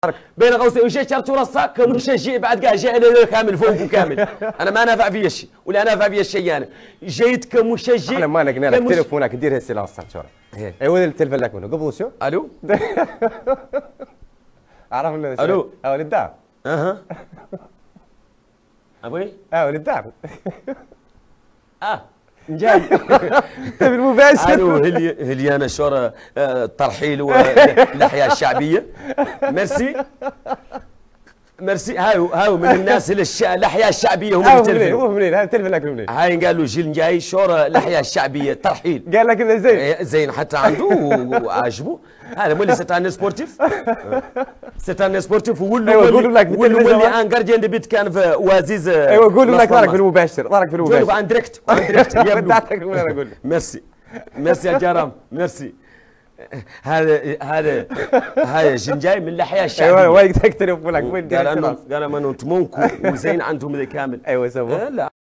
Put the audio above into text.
بين قوسين وشي شرط رصا كمشجع بعد كاع جاي كامل فوق وكامل. انا ما نافع فيا شيء ولا نافع فيا شيء. انا جيت كمشجع. انا ما نقنا لك تليفونك دير السيلانس تاعك. ايوا التليفون لك منه قبل شو؟ الو. عرفنا الو. ولد الدار. اها. ابوي؟ ولد الدار. جاي بالمباشر. الو هليانا شور الترحيل واللحيه الشعبيه. ميرسي ميرسي. هاو من الناس اللحيه الشعبيه هم اللي هو منين هذا التليفون لك منين؟ هاي قال له جيل جاي شور اللحيه الشعبيه ترحيل. قال لك انه زين. زين حتى عنده وعاجبه. هذا مولي ستان سبورتيف. ستان سبورتيف قولوا لك مولي ان جارديان دي بيت كان في وازيز. قولوا لك راك في المباشر راك في المباشر. عن دريكت ميرسي ميرسي يا جرام ميرسي. هذا جنجاي من اللحيه الشعبيه. ايوه وين تليفونك وين؟ قال انا منو تمونكو وزين عندهم ذي كامل. ايوه سوا.